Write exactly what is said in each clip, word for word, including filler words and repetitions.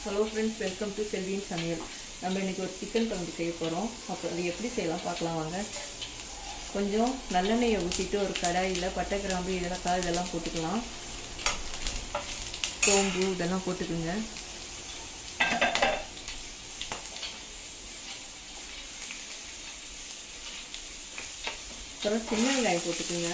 Hello friends, welcome to Selviin Samayal. நம்ம இன்னைக்கு ஒரு சிக்கன் குழம்பு செய்ய போறோம். அப்ப அது எப்படி செய்யலாம் பார்க்கலாம் வாங்க. கொஞ்சம் நல்லெண்ணெய் ஊத்திட்டு ஒரு கடாயில பட்டை கிராம்பு ஏலக்காய் இதெல்லாம் போட்டுக்கலாம். சோம்பு இதெல்லாம் போட்டுக்குங்க. அப்புறம் சின்ன வெங்காயம் போட்டுக்குங்க.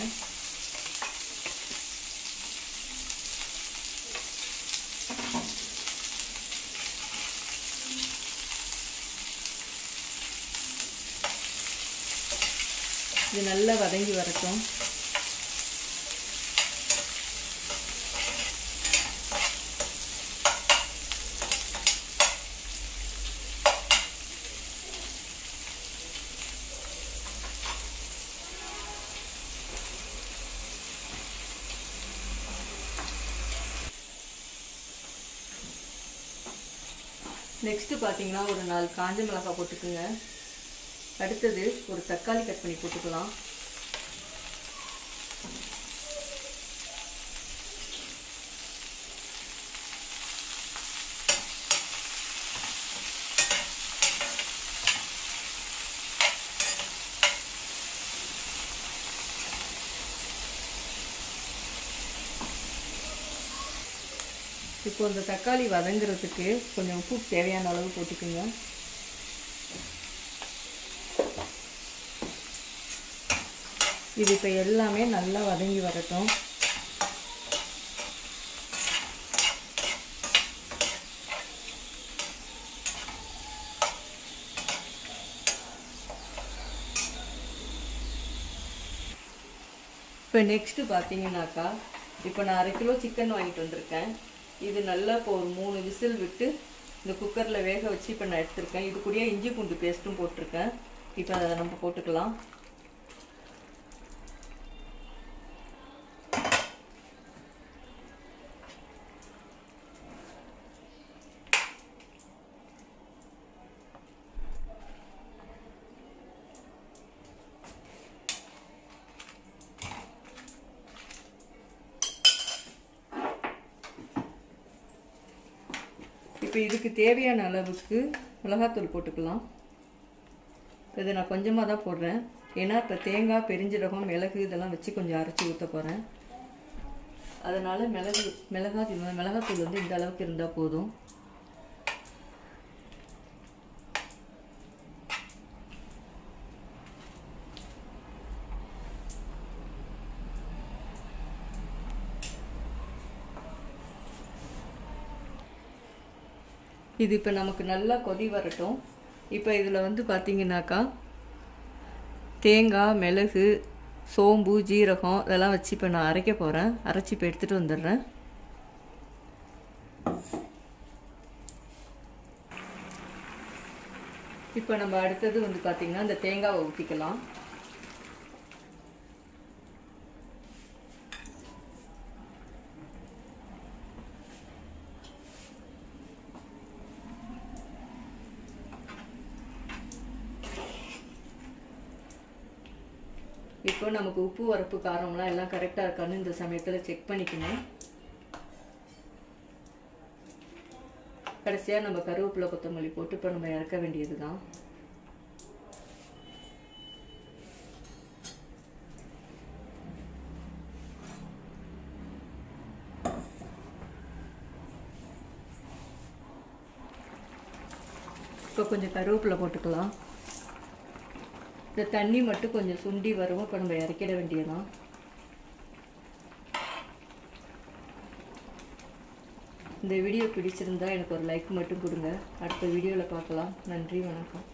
இது நல்லா வதங்கி வரட்டும். நெக்ஸ்ட் பாத்தீங்கன்னா ஒரு நாலு காஞ்ச மிளகாய் போட்டுக்குங்க. அடுத்தது ஒரு தக்காளி கட் பண்ணி போட்டுக்கலாம். இப்போ இந்த தக்காளி வதங்குறதுக்கு கொஞ்சம் உப்பு தேவையான அளவு போட்டுக்குங்க. இது இப்போ எல்லாமே நல்லா வதங்கி வரட்டும். இப்போ நெக்ஸ்ட் பார்த்தீங்கன்னாக்கா இப்போ நான் அரை கிலோ சிக்கன் வாங்கிட்டு வந்திருக்கேன். இது நல்லா இப்போ ஒரு மூணு விசில் விட்டு இந்த குக்கரில் வேக வச்சு இப்போ நான் எடுத்துருக்கேன். இது கூடயே இஞ்சி பூண்டு பேஸ்ட்டும் போட்டிருக்கேன். இப்போ அதை நம்ம போட்டுக்கலாம். இப்போ இதுக்கு தேவையான அளவுக்கு மிளகாத்தூள் போட்டுக்கலாம். இதை நான் கொஞ்சமாக தான் போடுறேன். ஏன்னா இப்போ தேங்காய் பெருஞ்சீரகம் மிளகு இதெல்லாம் வச்சு கொஞ்சம் அரைச்சி ஊற்ற போகிறேன். அதனால் மிளகு மிளகாத்தூள் மிளகாத்தூள் வந்து இந்த அளவுக்கு இருந்தால் போதும். இது இப்போ நமக்கு நல்லா கொதி வரட்டும். இப்போ இதில் வந்து பார்த்தீங்கன்னாக்கா தேங்காய் மிளகு சோம்பு ஜீரகம் இதெல்லாம் வச்சு இப்போ நான் அரைக்க போகிறேன். அரைச்சி இப்போ எடுத்துகிட்டு வந்துடுறேன். இப்போ நம்ம அடுத்தது வந்து பார்த்திங்கன்னா இந்த தேங்காவை ஊற்றிக்கலாம். இப்போ நமக்கு உப்பு வரப்பு காரம்லாம் எல்லாம் கரெக்டாக இருக்கான்னு இந்த சமயத்தில் செக் பண்ணிக்கணும். கடைசியாக நம்ம கருவேப்பிலை கொத்தமல்லி போட்டு இப்போ நம்ம இறக்க வேண்டியது தான். இப்போ கொஞ்சம் கருவேப்பிலை போட்டுக்கலாம். இந்த தண்ணி மட்டும் கொஞ்சம் சுண்டி வரும். இப்போ நம்ம இறக்கிட வேண்டியதான். இந்த வீடியோ பிடிச்சிருந்தா எனக்கு ஒரு லைக் மட்டும் கொடுங்க. அடுத்த வீடியோவில் பார்க்கலாம். நன்றி, வணக்கம்.